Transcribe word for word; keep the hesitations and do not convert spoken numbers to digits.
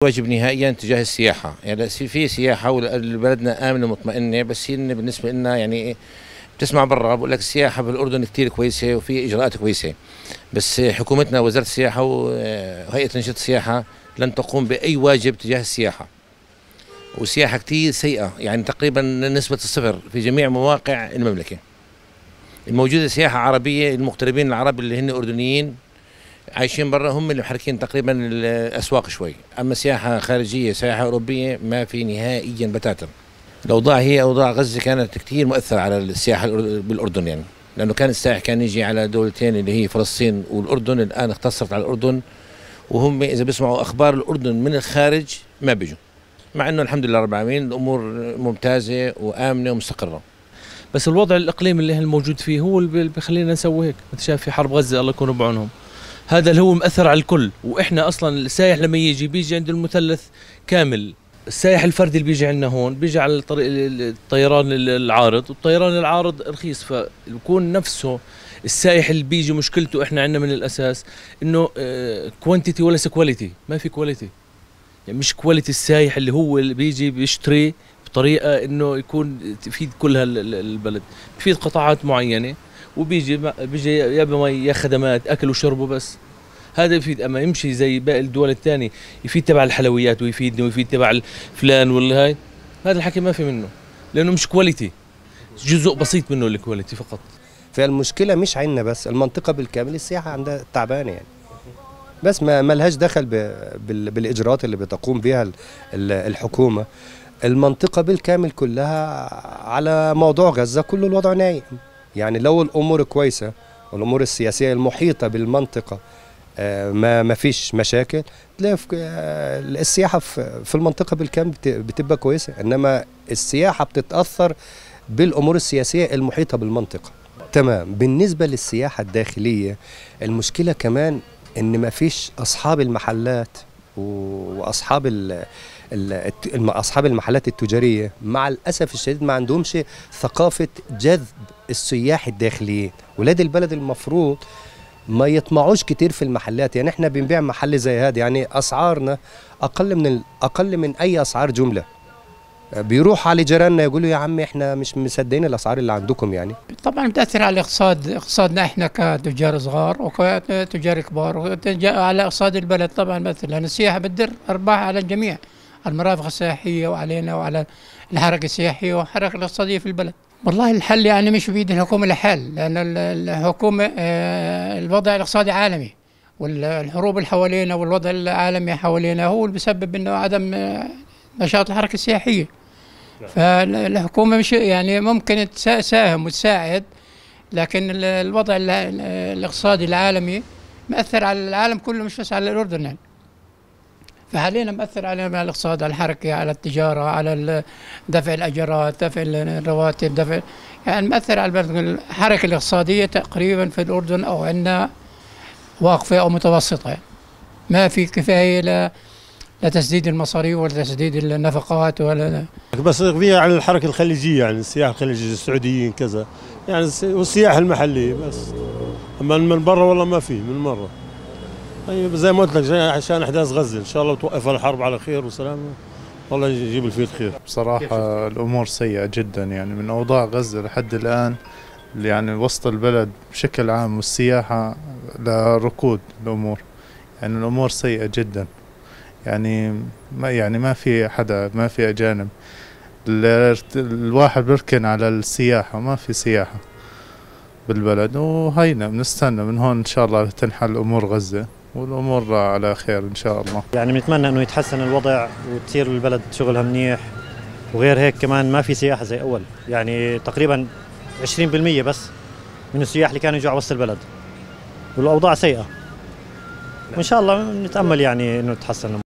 واجب نهائيا تجاه السياحه، يعني في سياحه وبلدنا امنه ومطمئنه، بس هي بالنسبه لنا يعني بتسمع برا بقول لك السياحه بالاردن كثير كويسه وفي اجراءات كويسه، بس حكومتنا وزاره السياحه وهيئه تنشيط السياحه لن تقوم باي واجب تجاه السياحه. والسياحه كثير سيئه، يعني تقريبا نسبه الصفر في جميع مواقع المملكه. الموجوده سياحه عربيه، المغتربين العرب اللي هن اردنيين عايشين برا هم اللي محركين تقريبا الاسواق شوي، اما سياحه خارجيه سياحه اوروبيه ما في نهائيا بتاتا. الاوضاع هي اوضاع غزه كانت كثير مؤثره على السياحه بالاردن، يعني لانه كان السائح كان يجي على دولتين اللي هي فلسطين والاردن، الان اختصرت على الاردن، وهم اذا بيسمعوا اخبار الاردن من الخارج ما بيجوا، مع انه الحمد لله رب العالمين الامور ممتازه وامنه ومستقره. بس الوضع الاقليمي اللي احنا موجود فيه هو اللي بيخلينا نسوي هيك. انت شايف في حرب غزه الله يكون بعونهم، هذا اللي هو مأثر على الكل. واحنا اصلا السائح لما يجي بيجي عند المثلث كامل. السائح الفردي اللي بيجي عندنا هون بيجي على الطريق الطيران العارض، والطيران العارض رخيص، فبكون نفسه السائح اللي بيجي مشكلته احنا عندنا من الاساس انه كوانتيتي وليس كواليتي، ما في كواليتي، يعني مش كواليتي السائح اللي هو اللي بيجي بيشتري بطريقه انه يكون تفيد كل هالبلد، بفيد قطاعات معينه، وبيجي بيجي يا بمي يا خدمات اكل وشرب وبس. هذا يفيد، اما يمشي زي باقي الدول الثانيه يفيد تبع الحلويات ويفيدني ويفيد تبع فلان ولا هاي، هذا الحكي ما في منه، لانه مش كواليتي، جزء بسيط منه الكواليتي فقط. فالمشكله مش عندنا بس، المنطقه بالكامل السياحه عندها تعبانه يعني، بس ما ما لهاش دخل بالاجراءات اللي بتقوم بها الحكومه. المنطقه بالكامل كلها على موضوع غزه كله الوضع نايم، يعني لو الامور كويسه والامور السياسيه المحيطه بالمنطقه ما ما فيش مشاكل، تلاقي السياحه في المنطقه بالكامل بتبقى كويسه، انما السياحه بتتاثر بالامور السياسيه المحيطه بالمنطقه. تمام. بالنسبه للسياحه الداخليه المشكله كمان ان ما فيش اصحاب المحلات واصحاب اصحاب المحلات التجاريه مع الاسف الشديد ما عندهمش ثقافه جذب السياح الداخليين. ولاد البلد المفروض ما يطمعوش كتير في المحلات، يعني احنا بنبيع محل زي هذا يعني اسعارنا اقل من اقل من اي اسعار جمله. بيروح على جيراننا يقولوا يا عم احنا مش مصدقين الاسعار اللي عندكم. يعني طبعا بتاثر على الاقتصاد، اقتصادنا احنا كتجار صغار وكتجار كبار، وعلى اقتصاد البلد طبعا مثلا، لان السياحه بتدر ارباح على الجميع، على المرافق السياحيه وعلينا وعلى الحركه السياحيه والحركه الاقتصاديه في البلد. والله الحل يعني مش بيد الحكومه لحل، لان الحكومه الوضع الاقتصادي عالمي، والحروب اللي حوالينا والوضع العالمي حوالينا هو اللي بيسبب انه عدم نشاط الحركه السياحيه. فالحكومه مش يعني ممكن تساهم وتساعد، لكن الوضع الاقتصادي العالمي مأثر على العالم كله مش بس على الاردن يعني. فحاليا مأثر على الاقتصاد، على الحركه، على التجاره، على دفع الاجارات، دفع الرواتب، دفع يعني مأثر على البلد. الحركه الاقتصاديه تقريبا في الاردن او عندنا واقفه او متوسطه، يعني ما في كفايه لا لتسديد المصاريف ولا تسديد النفقات ولا. بس في على الحركه الخليجيه، يعني السياحه الخليجيه السعوديين كذا يعني، والسياحه المحليه بس، اما من برا والله ما في من مره. طيب زي ما قلت لك عشان احداث غزه ان شاء الله توقف الحرب على خير وسلام، والله يجيب الفيض خير. بصراحه الامور سيئه جدا، يعني من اوضاع غزه لحد الان يعني وسط البلد بشكل عام والسياحه لركود الامور، يعني الامور سيئه جدا، يعني ما يعني ما في حدا، ما في اجانب، الواحد بيركن على السياحه وما في سياحه بالبلد. وهينا بنستنى من هون ان شاء الله تنحل امور غزه والامور على خير ان شاء الله. يعني بنتمنى انه يتحسن الوضع وتصير البلد شغلها منيح، وغير هيك كمان ما في سياحه زي اول، يعني تقريبا عشرين بالمئة بس من السياح اللي كانوا يجوا على وسط البلد، والاوضاع سيئه، وان شاء الله نتامل يعني انه تتحسن.